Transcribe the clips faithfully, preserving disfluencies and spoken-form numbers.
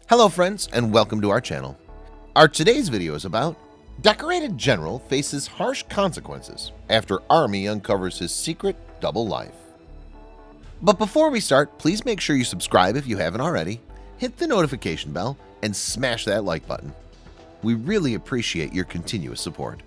Hello friends and welcome to our channel. Our today's video is about Decorated General faces harsh consequences after Army uncovers his secret double life. But before we start, please make sure you subscribe if you haven't already, hit the notification bell, and smash that like button. We really appreciate your continuous support.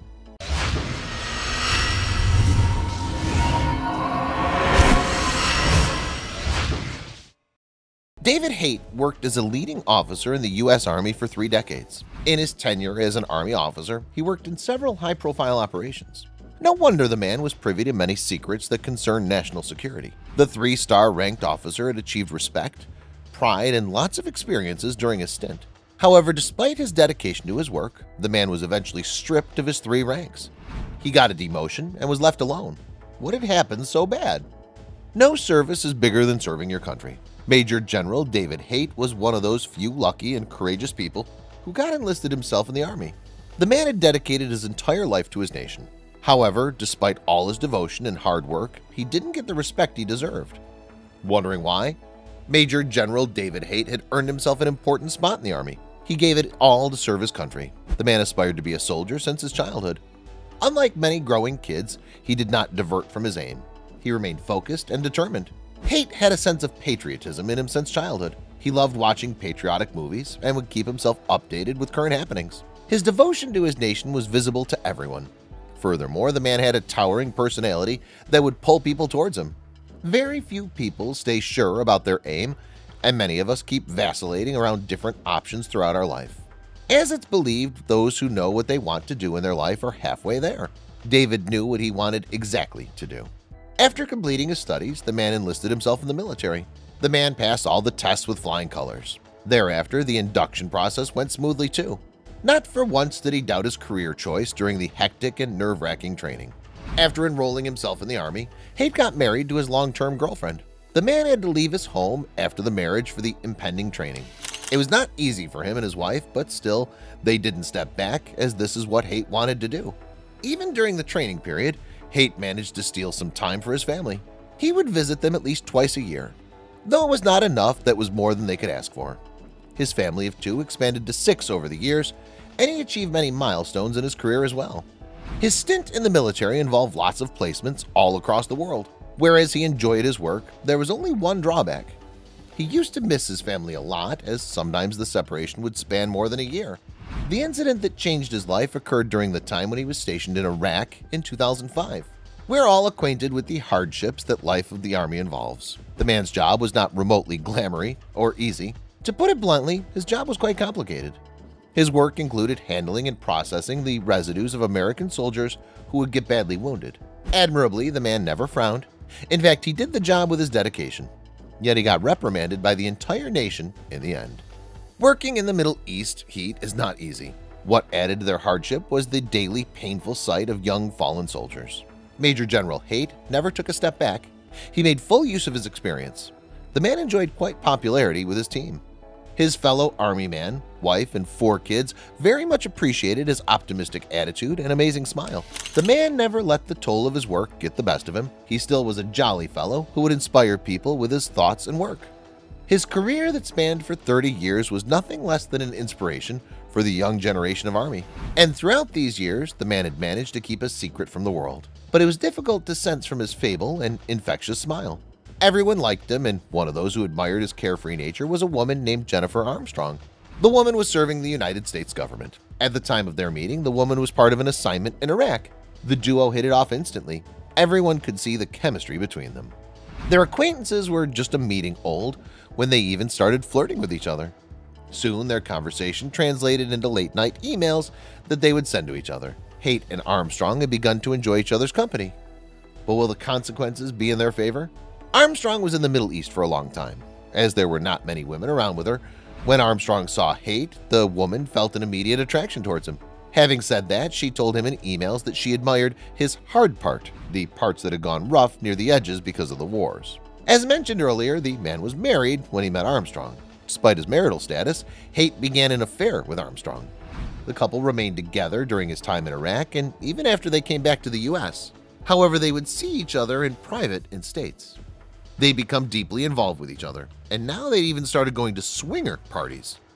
David Haight worked as a leading officer in the U S Army for three decades. In his tenure as an Army officer, he worked in several high-profile operations. No wonder the man was privy to many secrets that concern national security. The three-star ranked officer had achieved respect, pride, and lots of experiences during his stint. However, despite his dedication to his work, the man was eventually stripped of his three ranks. He got a demotion and was left alone. What had happened so bad? No service is bigger than serving your country. Major General David Haight was one of those few lucky and courageous people who got enlisted himself in the Army. The man had dedicated his entire life to his nation. However, despite all his devotion and hard work, he didn't get the respect he deserved. Wondering why? Major General David Haight had earned himself an important spot in the Army. He gave it all to serve his country. The man aspired to be a soldier since his childhood. Unlike many growing kids, he did not divert from his aim. He remained focused and determined. Haight had a sense of patriotism in him since childhood. He loved watching patriotic movies and would keep himself updated with current happenings. His devotion to his nation was visible to everyone. Furthermore, the man had a towering personality that would pull people towards him. Very few people stay sure about their aim, and many of us keep vacillating around different options throughout our life. As it's believed, those who know what they want to do in their life are halfway there. David knew what he wanted exactly to do. After completing his studies, the man enlisted himself in the military. The man passed all the tests with flying colors. Thereafter, the induction process went smoothly too. Not for once did he doubt his career choice during the hectic and nerve-wracking training. After enrolling himself in the Army, Haight got married to his long-term girlfriend. The man had to leave his home after the marriage for the impending training. It was not easy for him and his wife, but still, they didn't step back, as this is what Haight wanted to do. Even during the training period, Haight managed to steal some time for his family. He would visit them at least twice a year. Though it was not enough, that was more than they could ask for. His family of two expanded to six over the years, and he achieved many milestones in his career as well. His stint in the military involved lots of placements all across the world. Whereas he enjoyed his work, there was only one drawback. He used to miss his family a lot, as sometimes the separation would span more than a year. The incident that changed his life occurred during the time when he was stationed in Iraq in two thousand five. We're all acquainted with the hardships that life of the Army involves. The man's job was not remotely glamoury or easy. To put it bluntly, his job was quite complicated. His work included handling and processing the residues of American soldiers who would get badly wounded. Admirably, the man never frowned. In fact, he did the job with his dedication. Yet he got reprimanded by the entire nation in the end. Working in the Middle East heat is not easy. What added to their hardship was the daily painful sight of young fallen soldiers. Major General Haight never took a step back. He made full use of his experience. The man enjoyed quite popularity with his team. His fellow Army man, wife, and four kids very much appreciated his optimistic attitude and amazing smile. The man never let the toll of his work get the best of him. He still was a jolly fellow who would inspire people with his thoughts and work. His career that spanned for thirty years was nothing less than an inspiration for the young generation of Army. And throughout these years, the man had managed to keep a secret from the world. But it was difficult to sense from his fable and infectious smile. Everyone liked him, and one of those who admired his carefree nature was a woman named Jennifer Armstrong. The woman was serving the United States government. At the time of their meeting, the woman was part of an assignment in Iraq. The duo hit it off instantly. Everyone could see the chemistry between them. Their acquaintances were just a meeting old when they even started flirting with each other. Soon, their conversation translated into late-night emails that they would send to each other. Haight and Armstrong had begun to enjoy each other's company. But will the consequences be in their favor? Armstrong was in the Middle East for a long time, as there were not many women around with her. When Armstrong saw Haight, the woman felt an immediate attraction towards him. Having said that, she told him in emails that she admired his hard part, the parts that had gone rough near the edges because of the wars. As mentioned earlier, the man was married when he met Armstrong. Despite his marital status, Haight began an affair with Armstrong. The couple remained together during his time in Iraq and even after they came back to the U S. However, they would see each other in private in states. They become deeply involved with each other, and now they even started going to swinger parties.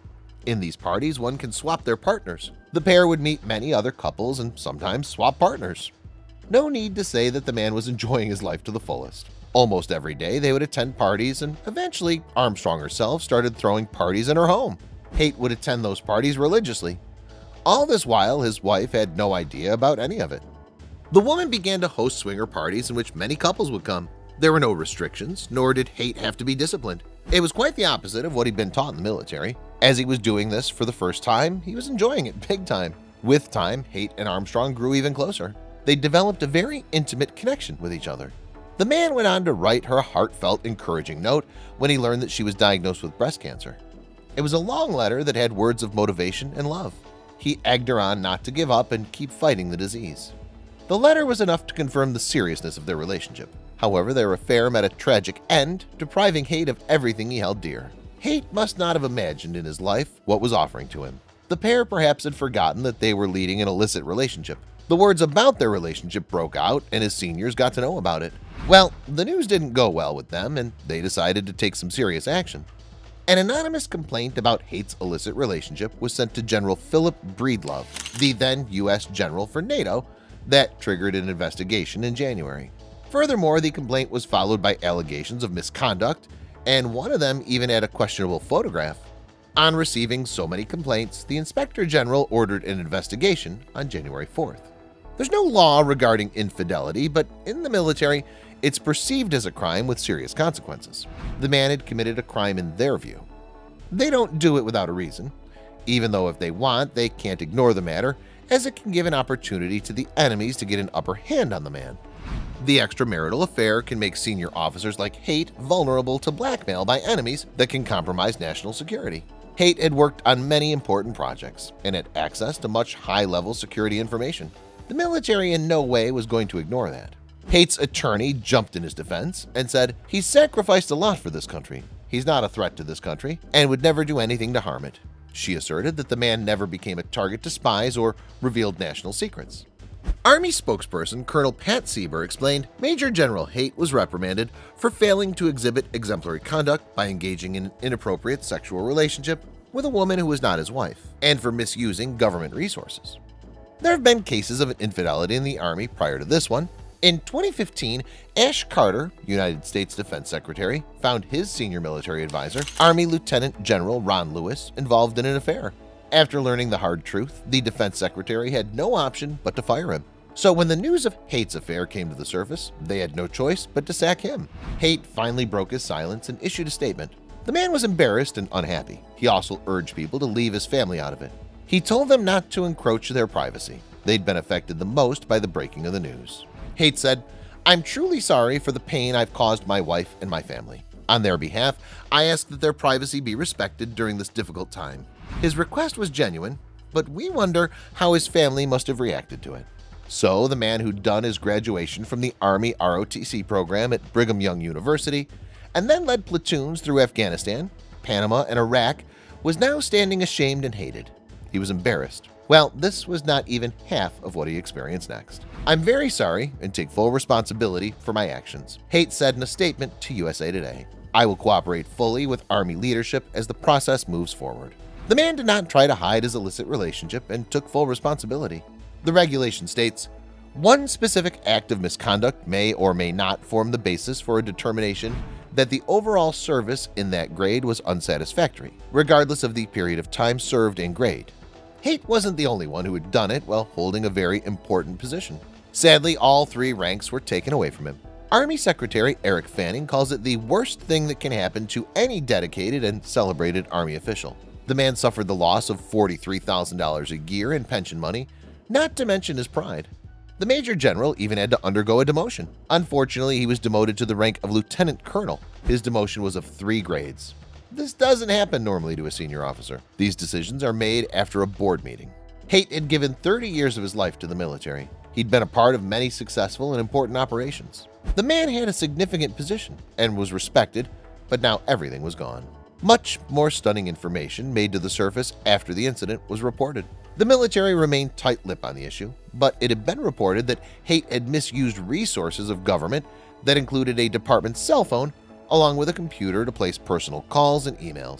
In these parties, one can swap their partners. The pair would meet many other couples and sometimes swap partners. No need to say that the man was enjoying his life to the fullest. Almost every day they would attend parties, and eventually Armstrong herself started throwing parties in her home. Haight would attend those parties religiously. All this while his wife had no idea about any of it. The woman began to host swinger parties in which many couples would come. There were no restrictions, nor did Haight have to be disciplined. It was quite the opposite of what he'd been taught in the military. As he was doing this for the first time, he was enjoying it big time. With time, Haight and Armstrong grew even closer. They developed a very intimate connection with each other. The man went on to write her a heartfelt, encouraging note when he learned that she was diagnosed with breast cancer. It was a long letter that had words of motivation and love. He egged her on not to give up and keep fighting the disease. The letter was enough to confirm the seriousness of their relationship. However, their affair met a tragic end, depriving Haight of everything he held dear. Haight must not have imagined in his life what was offering to him. The pair perhaps had forgotten that they were leading an illicit relationship. The words about their relationship broke out, and his seniors got to know about it. Well, the news didn't go well with them, and they decided to take some serious action. An anonymous complaint about Haight's illicit relationship was sent to General Philip Breedlove, the then U S General for NATO, that triggered an investigation in January. Furthermore, the complaint was followed by allegations of misconduct, and one of them even had a questionable photograph. On receiving so many complaints, the Inspector General ordered an investigation on January fourth. There's no law regarding infidelity, but in the military, it's perceived as a crime with serious consequences. The man had committed a crime in their view. They don't do it without a reason, even though if they want, they can't ignore the matter, as it can give an opportunity to the enemies to get an upper hand on the man. The extramarital affair can make senior officers like Haight vulnerable to blackmail by enemies that can compromise national security. Haight had worked on many important projects and had access to much high-level security information. The military in no way was going to ignore that. Haight's attorney jumped in his defense and said he's sacrificed a lot for this country. He's not a threat to this country and would never do anything to harm it. She asserted that the man never became a target to spies or revealed national secrets. Army spokesperson Colonel Pat Sieber explained Major General Haight was reprimanded for failing to exhibit exemplary conduct by engaging in an inappropriate sexual relationship with a woman who was not his wife, and for misusing government resources. There have been cases of infidelity in the Army prior to this one. In twenty fifteen, Ash Carter, United States Defense Secretary, found his senior military advisor, Army Lieutenant General Ron Lewis, involved in an affair. After learning the hard truth, the Defense Secretary had no option but to fire him. So when the news of Haight's affair came to the surface, they had no choice but to sack him. Haight finally broke his silence and issued a statement. The man was embarrassed and unhappy. He also urged people to leave his family out of it. He told them not to encroach their privacy. They'd been affected the most by the breaking of the news. Haight said, "I'm truly sorry for the pain I've caused my wife and my family. On their behalf, I ask that their privacy be respected during this difficult time." His request was genuine, but we wonder how his family must have reacted to it. So the man who'd done his graduation from the Army R O T C program at Brigham Young University and then led platoons through Afghanistan, Panama, and Iraq was now standing ashamed and hated. He was embarrassed. Well, this was not even half of what he experienced next. "I'm very sorry and take full responsibility for my actions," Haight said in a statement to U S A Today. "I will cooperate fully with Army leadership as the process moves forward." The man did not try to hide his illicit relationship and took full responsibility. The regulation states, "One specific act of misconduct may or may not form the basis for a determination that the overall service in that grade was unsatisfactory, regardless of the period of time served and grade." Haight wasn't the only one who had done it while holding a very important position. Sadly, all three ranks were taken away from him. Army Secretary Eric Fanning calls it the worst thing that can happen to any dedicated and celebrated Army official. The man suffered the loss of forty-three thousand dollars a year in pension money, not to mention his pride. The Major General even had to undergo a demotion. Unfortunately, he was demoted to the rank of Lieutenant Colonel. His demotion was of three grades. This doesn't happen normally to a senior officer. These decisions are made after a board meeting. Haight had given thirty years of his life to the military. He'd been a part of many successful and important operations. The man had a significant position and was respected, but now everything was gone. Much more stunning information made to the surface after the incident was reported. The military remained tight-lipped on the issue, but it had been reported that Haight had misused resources of government that included a department cell phone along with a computer to place personal calls and emails.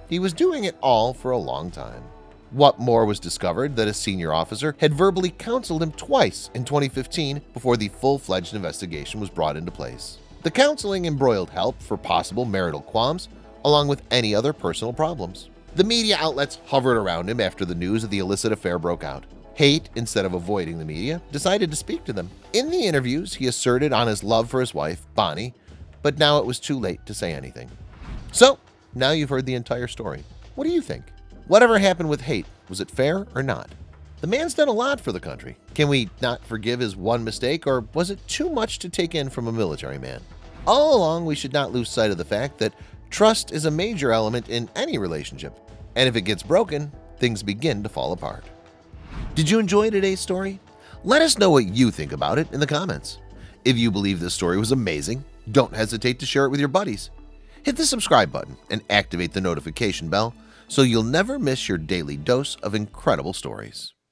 He was doing it all for a long time. What more was discovered that a senior officer had verbally counseled him twice in twenty fifteen before the full-fledged investigation was brought into place. The counseling embroiled help for possible marital qualms, along with any other personal problems. The media outlets hovered around him after the news of the illicit affair broke out. Haight, instead of avoiding the media, decided to speak to them. In the interviews, he asserted on his love for his wife, Bonnie, but now it was too late to say anything. So, now you've heard the entire story. What do you think? Whatever happened with Haight, was it fair or not? The man's done a lot for the country. Can we not forgive his one mistake, or was it too much to take in from a military man? All along, we should not lose sight of the fact that trust is a major element in any relationship, and if it gets broken, things begin to fall apart. Did you enjoy today's story? Let us know what you think about it in the comments. If you believe this story was amazing, don't hesitate to share it with your buddies. Hit the subscribe button and activate the notification bell so you'll never miss your daily dose of incredible stories.